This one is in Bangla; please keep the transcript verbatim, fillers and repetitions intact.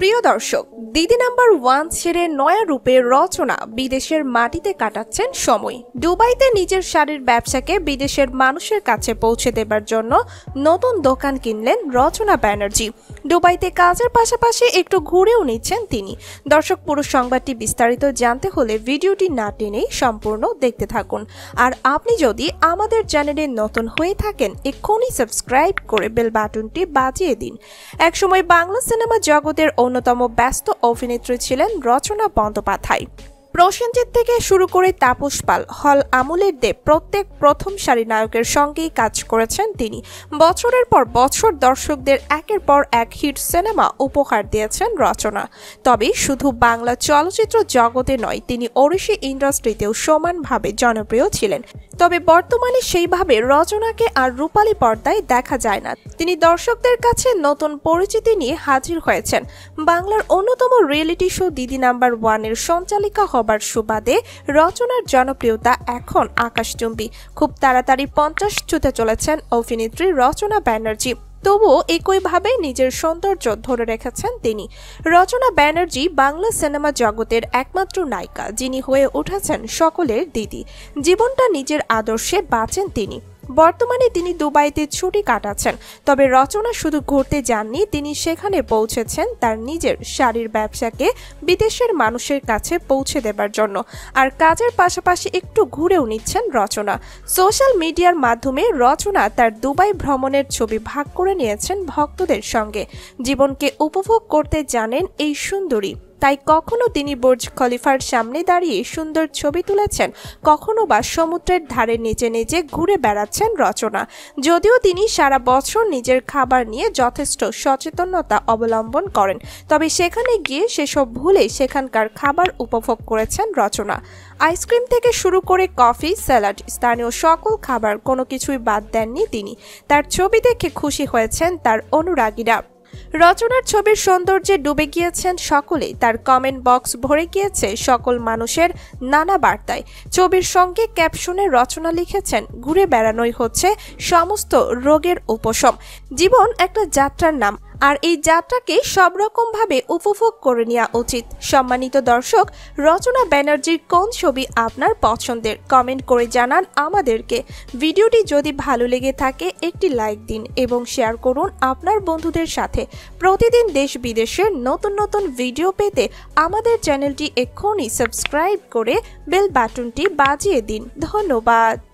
প্রিয় দর্শক, দিদি নাম্বার ওয়ান ছেড়ে নয়া রূপে রচনা বিদেশের মাটিতে কাটাচ্ছেন সময়। দুবাইতে নিজের শাড়ির ব্যবসাকে বিদেশের মানুষের কাছে পৌঁছে দেবার জন্য নতুন দোকান কিনলেন রচনা ব্যানার্জি। দুবাইতে কাজের পাশাপাশি একটু ঘুরেও নিচ্ছেন তিনি। দর্শক, পুরো সংবাদটি বিস্তারিত জানতে হলে ভিডিওটি না টেনেই সম্পূর্ণ দেখতে থাকুন। আর আপনি যদি আমাদের চ্যানেলে নতুন হয়ে থাকেন, এক্ষুনি সাবস্ক্রাইব করে বেল বাটনটি বাজিয়ে দিন। একসময় বাংলা সিনেমা জগতের অন্যতম ব্যস্ত অভিনেত্রী ছিলেন রচনা বন্দ্যোপাধ্যায়। প্রসেনজিৎ থেকে শুরু করে তাপস পাল, হল আমলের দেব প্রত্যেক প্রথম সারি নায়কের সঙ্গেই কাজ করেছেন তিনি। বছরের পর বছর দর্শকদের একের পর এক হিট সিনেমা উপহার দিয়েছেন রচনা। তবে শুধু বাংলা চলচ্চিত্র জগতে নয়, তিনি ওড়িশি ইন্ডাস্ট্রিতেও সমানভাবে জনপ্রিয় ছিলেন। তবে বর্তমানে সেইভাবে রচনাকে আর রূপালী পর্দায় দেখা যায় না। তিনি দর্শকদের কাছে নতুন পরিচিতি নিয়ে হাজির হয়েছেন। বাংলার অন্যতম রিয়েলিটি শো দিদি নাম্বার ওয়ানের সঞ্চালিকা হবার সুবাদে রচনার জনপ্রিয়তা এখন আকাশচুম্বী। খুব তাড়াতাড়ি পঞ্চাশ ছুঁতে চলেছেন অভিনেত্রী রচনা ব্যানার্জি। তবুও একইভাবে নিজের সৌন্দর্য ধরে রেখেছেন তিনি। রচনা ব্যানার্জি বাংলা সিনেমা জগতের একমাত্র নায়িকা, যিনি হয়ে উঠেছেন সকলের দিদি। জীবনটা নিজের আদর্শে বাঁচেন তিনি। বর্তমানে তিনি দুবাইতে ছুটি কাটাচ্ছেন। তবে রচনা শুধু ঘুরতে যাননি, তিনি সেখানে পৌঁছেছেন তার নিজের শাড়ির ব্যবসাকে বিদেশের মানুষের কাছে পৌঁছে দেবার জন্য। আর কাজের পাশাপাশি একটু ঘুরেও নিচ্ছেন রচনা। সোশ্যাল মিডিয়ার মাধ্যমে রচনা তার দুবাই ভ্রমণের ছবি ভাগ করে নিয়েছেন ভক্তদের সঙ্গে। জীবনকে উপভোগ করতে জানেন এই সুন্দরী। তাই কখনো তিনি বুর্জ খলিফার সামনে দাঁড়িয়ে সুন্দর ছবি তুলেছেন, কখনো বা সমুদ্রের ধারে নিচে নিচে ঘুরে বেড়াচ্ছেন রচনা। যদিও তিনি সারা বছর নিজের খাবার নিয়ে যথেষ্ট সচেতনতা অবলম্বন করেন, তবে সেখানে গিয়ে সেসব ভুলে সেখানকার খাবার উপভোগ করেছেন রচনা। আইসক্রিম থেকে শুরু করে কফি, স্যালাড, স্থানীয় সকল খাবার কোনো কিছুই বাদ দেননি তিনি। তার ছবি দেখে খুশি হয়েছেন তার অনুরাগীরা। রচনার ছবির সৌন্দর্যে ডুবে গিয়েছেন সকলেই। তার কমেন্ট বক্স ভরে গিয়েছে সকল মানুষের নানা বার্তায়। ছবির সঙ্গে ক্যাপশনে রচনা লিখেছেন, ঘুরে বেড়ানোই হচ্ছে সমস্ত রোগের উপশম। জীবন একটা যাত্রার নাম, আর এই যাত্রাকে সব রকম ভাবে উপভোগ করে নেওয়া উচিত। সম্মানিত দর্শক, রচনা ব্যানার্জির কোন ছবি আপনার পছন্দের কমেন্ট করে জানান আমাদেরকে। ভিডিওটি যদি ভালো লেগে থাকে একটি লাইক দিন এবং শেয়ার করুন আপনার বন্ধুদের সাথে। প্রতিদিন দেশ বিদেশের নতুন নতুন ভিডিও পেতে আমাদের চ্যানেলটি এক্ষুনি সাবস্ক্রাইব করে বেল বাটনটি বাজিয়ে দিন। ধন্যবাদ।